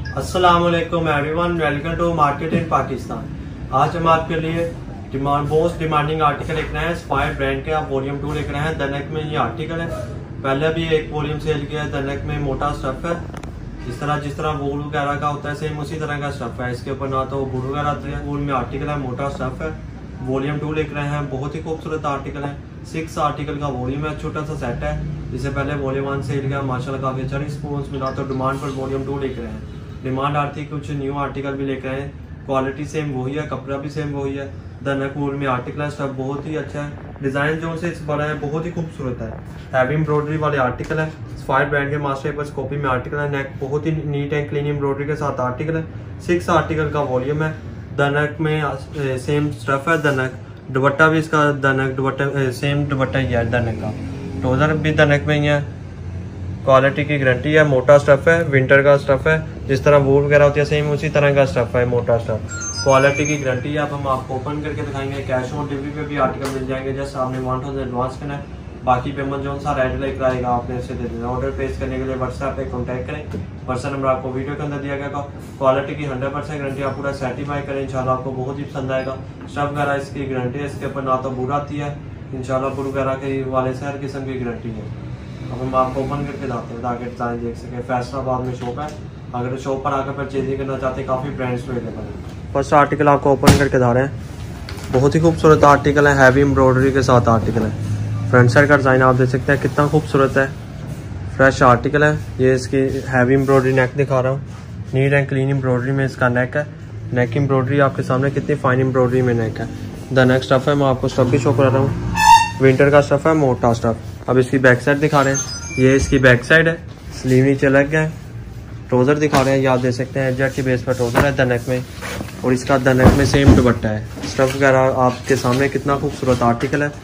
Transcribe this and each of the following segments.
अस्सलाम वालेकुम everyone, welcome to market in Pakistan. आज हम आपके लिए मोस्ट डिमांडिंग आर्टिकल लिख रहे हैं। स्पायर ब्रांड के आप वॉल्यूम 2 लिख रहे हैं। दनक में ये आर्टिकल है, पहले भी एक वॉल्यूम सेल किया है। दनक में मोटा स्टफ है, जिस तरह वूल वगैरह का होता है सेम उसी तरह का स्टफ है। इसके ऊपर ना तो वूल वगैरह आती है, वूल में आर्टिकल है, मोटा स्टफ है। वॉल्यूम 2 लिख रहे हैं, बहुत ही खूबसूरत आर्टिकल है। 6 आर्टिकल का वॉल्यूम है, छोटा सा सेट है। इससे पहले वॉल्यूम 1 सेल किया, माशाल्लाह काफी अच्छा रिस्पॉन्स मिला, तो डिमांड पर वॉल्यूम 2 लिख रहे हैं। डिमांड आती कुछ न्यू आर्टिकल भी लेकर आए। क्वालिटी सेम वही है, कपड़ा भी सेम वही है। दनक वूल में आर्टिकल है, सब बहुत ही अच्छा है। डिजाइन जो से बड़ा है, बहुत ही खूबसूरत है। हैवी एम्ब्रॉयडरी वाले आर्टिकल है। स्पायर ब्रांड के मास्टर पेपर्स कॉपी में आर्टिकल है। नेक बहुत ही नीट एंड क्लीन एम्ब्रॉयडरी के साथ आर्टिकल है। 6 आर्टिकल का वॉल्यूम है। दनक में सेम स्टफ है। दनक दुपट्टा भी इसका दनक दुपट्टा सेम दुपट्टा ही है। दनक का ट्राउजर भी दनक में ही है। क्वालिटी की गारंटी है। मोटा स्टफ है, विंटर का स्टफ है। जिस तरह वूल वगैरह होती है सेम उसी तरह का स्टफ है, मोटा स्टफ। क्वालिटी की गारंटी है। अब हम आपको ओपन करके दिखाएंगे। कैश ऑन डिलीवरी पे भी आर्टिकल मिल जाएंगे। जैसे आपने 1000 एडवांस करना है, बाकी पेमेंट जो सा रेड लेकर आएगा आपने इसे दे देना। ऑर्डर प्लेस करने के लिए व्हाट्सएप पे कॉन्टैक्ट करें। व्हाट्सएप नंबर आपको वीडियो के अंदर दिया गया। क्वालिटी की 100% गारंटी, आप पूरा सेटिस्फाई करें, इंशाल्लाह आपको बहुत ही पसंद आएगा। स्टफ वगैरह इसकी गारंटी है, इसके ऊपर ना तो बुर आती है, इंशाल्लाह बुर वगैरह के वाले से हर किस्म की गारंटी है। अब हम आपको ओपन करके लाते हैं ताकि डिजाइन देख सके। फैसलाबाद में शॉप है, अगर शॉप पर आकर परचेजिंग करना चाहते हैं काफ़ी ब्रांड्स अवेलेबल है। फर्स्ट आर्टिकल आपको ओपन करके ला रहे हैं। बहुत ही खूबसूरत आर्टिकल है, हैवी एम्ब्रॉयडरी के साथ आर्टिकल है। फ्रंट साइड का डिज़ाइन आप देख सकते हैं, कितना खूबसूरत है। फ्रेश आर्टिकल है। ये इसकी हैवी एम्ब्रॉयडरी नेक दिखा रहा हूँ। नीट एंड क्लीन एम्ब्रॉयडरी में इसका नेक है। नेक एम्ब्रॉयडरी आपके सामने कितनी फाइन एम्ब्रॉयडरी में नेक है। द नेक स्टफ है, मैं आपको स्टफ भी शो करा रहा हूँ। विंटर का स्टफ है, मोटा स्टफ। अब इसकी बैक साइड दिखा रहे हैं। ये इसकी बैक साइड है। स्लीव नीचे लग गया है। ट्राउजर दिखा रहे हैं, ये आप देख सकते हैं जेट की बेस पर ट्राउजर है दनक में। और इसका दनक में सेम दुपट्टा है। स्टफ वगैरह आपके सामने कितना खूबसूरत आर्टिकल है।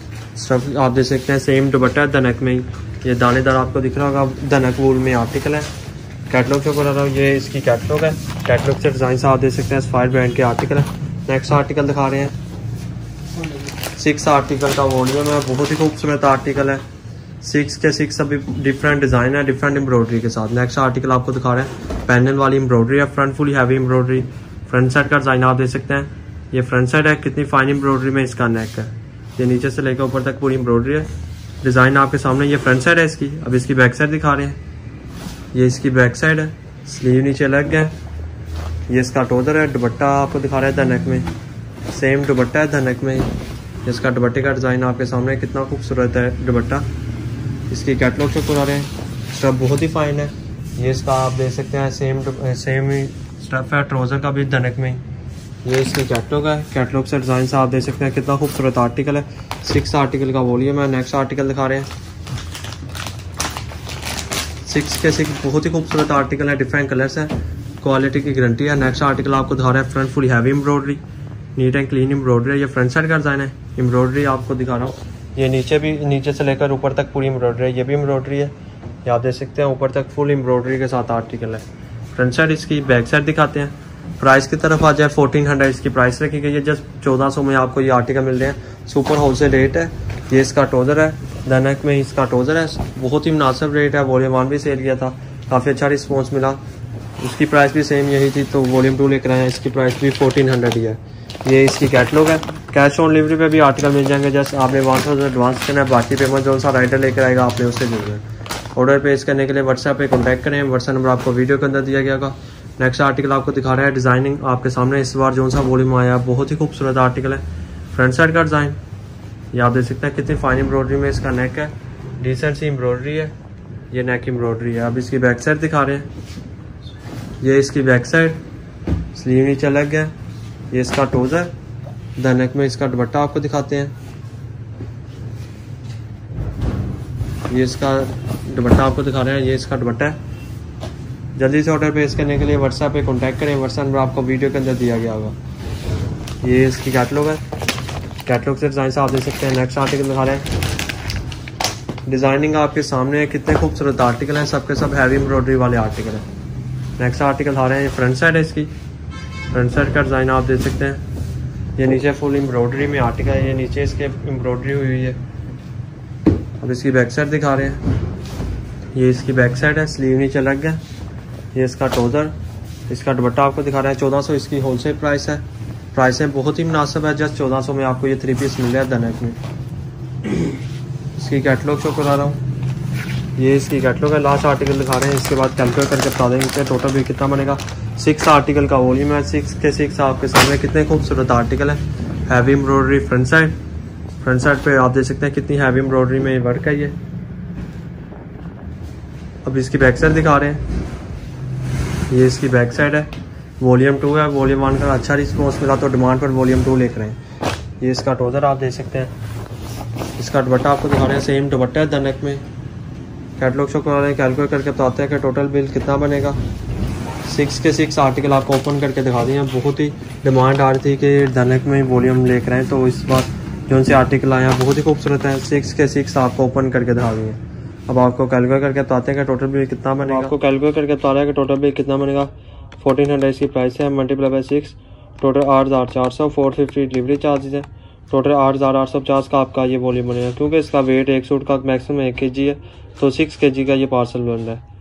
स्टफ आप देख सकते हैं, सेम दुपट्टा है दनक में ही। ये दानेदार आपको दिख रहा होगा, दनक वूल में आर्टिकल है। कैटलॉग शो करा रहा हूँ, ये इसकी कैटलॉग है। कैटलॉग से डिजाइन से आप देख सकते हैं, स्पायर ब्रांड के आर्टिकल है। नेक्स्ट आर्टिकल दिखा रहे हैं। 6 आर्टिकल का वॉल्यूम है, बहुत ही खूबसूरत आर्टिकल है। 6 के 6 सभी डिफरेंट डिजाइन है, डिफरेंट एम्ब्रॉयडरी के साथ। नेक्स्ट आर्टिकल आपको दिखा रहे हैं। पैनल वाली एम्ब्रॉयडरी है, front fully heavy embroidery. Front side का डिजाइन आप देख सकते हैं। ये फ्रंट साइड है, कितनी फाइन एम्ब्रॉयडरी में इसका नेक है। ये नीचे से लेकर ऊपर तक पूरी एम्ब्रॉयडरी है। डिजाइन आपके सामने, ये फ्रंट साइड है इसकी। अब इसकी बैक साइड दिखा रहे हैं। ये इसकी बैक साइड है। स्लीव नीचे लग गया। ये इसका ट्राउजर है। दुपट्टा आपको दिखा रहे हैं दनक में, सेम दुपट्टा है दनक में। इसका दुपट्टे का डिजाइन आपके सामने कितना खूबसूरत है दुपट्टा। इसकी कैटलॉग से पुरा रहे हैं। स्टफ बहुत ही फाइन है। ये इसका आप देख सकते हैं, सेम ही स्टफ है। ट्राउजर का भी दनक में। ये इसकी कैटलॉग है। कैटलॉग से डिजाइन से आप देख सकते हैं, कितना खूबसूरत आर्टिकल है। 6 आर्टिकल का वॉल्यूम है। नेक्स्ट आर्टिकल दिखा रहे हैं। 6 के 6 बहुत ही खूबसूरत आर्टिकल है, डिफरेंट कलर्स है। क्वालिटी की गारंटी है। नेक्स्ट आर्टिकल आपको दिखा रहा है। Front full heavy embroidery, neat and clean embroidery है। ये फ्रंट साइड का डिजाइन है। एम्ब्रॉयडरी आपको दिखा रहा हूँ। ये नीचे भी, नीचे से लेकर ऊपर तक पूरी एम्ब्रॉयडरी है। ये भी एम्ब्रॉयडरी है, ये आप देख सकते हैं। ऊपर तक फुल एम्ब्रॉयडरी के साथ आर्टिकल है। फ्रंट साइड इसकी बैक साइड दिखाते हैं। प्राइस की तरफ आ जाए, 1400 इसकी प्राइस रखी गई है। जस्ट 1400 में आपको ये आर्टिकल मिल रहे हैं। सुपर होलसेल रेट है। ये इसका ट्राउजर है, दनक में इसका ट्राउजर है। बहुत ही मुनासिब रेट है। वॉल्यूम 1 भी सेल किया था, काफ़ी अच्छा रिस्पॉन्स मिला। उसकी प्राइस भी सेम यही थी, तो वॉल्यूम 2 लेकर आए हैं। इसकी प्राइस भी 1400 ही है। ये इसकी कैटलॉग है। कैश ऑन डिलीवरी पे भी आर्टिकल मिल जाएंगे। जस्ट आपने 1000 एडवांस करना है, बाकी पेमेंट जो सा राइडर लेकर आएगा आपने उससे देना है। ऑर्डर प्लेस करने के लिए व्हाट्सएप पे कॉन्टैक्ट करें। व्हाट्सएप नंबर आपको वीडियो के अंदर दिया गया होगा। नेक्स्ट आर्टिकल आपको दिखा रहा है। डिजाइनिंग आपके सामने इस बार जो सा वॉल्यूम आया, बहुत ही खूबसूरत आर्टिकल है। फ्रंट साइड का डिजाइन ये आप देख सकते हैं, कितनी फाइन एम्ब्रॉयडरी में इसका नेक है। डिसेंट सी एम्ब्रॉयडरी है। ये नेक एम्ब्रॉयडरी है। अब इसकी बैक साइड दिखा रहे हैं। ये इसकी बैक साइड, स्लीव नीचे लग गया। ये इसका ट्राउजर, दनक में इसका दुपट्टा आपको दिखाते हैं। ये इसका दुपट्टा आपको दिखा रहे हैं। ये इसका दुपट्टा है। जल्दी से ऑर्डर प्लेस करने के लिए व्हाट्सएप पे कॉन्टैक्ट करें। व्हाट्सएप नंबर आपको वीडियो के अंदर दिया गया होगा। ये इसकी कैटलॉग है। कैटलॉग से डिजाइन से आप देख सकते हैं। नेक्स्ट आर्टिकल दिखा रहे हैं। डिजाइनिंग आपके सामने है, कितने खूबसूरत आर्टिकल हैं। सबके सब हैवी एम्ब्रॉयडरी वाले आर्टिकल है। नेक्स्ट आर्टिकल आ रहे हैं। फ्रंट साइड है इसकी। फ्रंट साइड का डिजाइन आप देख सकते हैं। ये नीचे फुल एम्ब्रॉयडरी में आर्टिकल है। ये नीचे इसके एम्ब्रॉयडरी हुई है। अब इसकी बैक साइड दिखा रहे हैं। ये इसकी बैक साइड है। स्लीव नीचे लग गया। ये इसका ट्राउजर, इसका दुपट्टा आपको दिखा रहे हैं 1400 इसकी होलसेल प्राइस है। प्राइस है बहुत ही मुनासिब है, जस्ट 1400 में आपको ये 3 पीस मिल रहा है दनेक में। इसकी कैटलॉग शो करा रहा हूँ, ये इसकी कैटलॉग है। लास्ट आर्टिकल दिखा रहे हैं, इसके बाद कैलकुलेट करके बता देंगे कि टोटल बिल कितना बनेगा। 6 आर्टिकल का वॉल्यूम है, 6 के 6 आपके सामने कितने खूबसूरत आर्टिकल है। हैवी एम्ब्रॉयडरी फ्रंट साइड पे आप देख सकते हैं कितनी हैवी एम्ब्रॉयडरी में वर्क है ये। अब इसकी बैक साइड दिखा रहे हैं, ये इसकी बैक साइड है। वॉल्यूम 2 है, वॉल्यूम 1 का अच्छा रिस्पॉन्स मिला तो डिमांड पर वॉल्यूम 2 लेकर हैं। ये इसका ट्राउज़र आप देख सकते हैं। इसका दुपट्टा आपको दिखा रहे हैं, सेम दुपट्टा है दनेक में। कैटलॉग शो करा रहे हैं, कैलकुलेट करके बताते हैं कि टोटल बिल कितना बनेगा। 6 के 6 आर्टिकल आपको ओपन करके दिखा दिए हैं। बहुत ही डिमांड आ रही थी कि दनेक में वॉल्यूम लेकर आए, तो इस बार जो उनसे आर्टिकल आए हैं बहुत ही खूबसूरत है। 6 के 6 आपको ओपन करके दिखा दिए। अब आपको कैलकुलेट करके बताते हैं कि टोटल बिल कितना बनेगा। आपको कैलकुलेट करके बता रहा है कि टोटल बिल कितना बनेगा। 1400 इसकी प्राइस है, multiply by 6 total 8400। 450 delivery charges है, टोटल 8850 का आपका ये वॉल्यूम बनेगा। क्योंकि इसका वेट एक सूट का मैक्सिमम 1 kg है, तो 6 kg का ये पार्सल बन रहा है।